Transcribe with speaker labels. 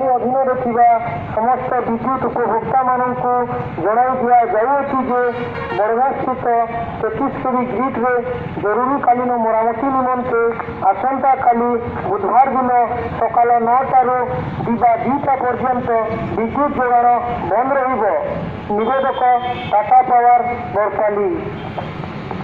Speaker 1: अधीन समस्त विद्युत उपभोक्ता मानक जणाई दि जाऊँगी जे बड़गाँ स्थित 33 केवी ग्रिड्रे जरूरीकालीन मरामती निमंते आसंता काली बुधवार दिन सकाल 9टारू दिवा 2टा पर्यंत विद्युत जोगाण बंद रहिब। निवेदक टाटा पावर बरपाली।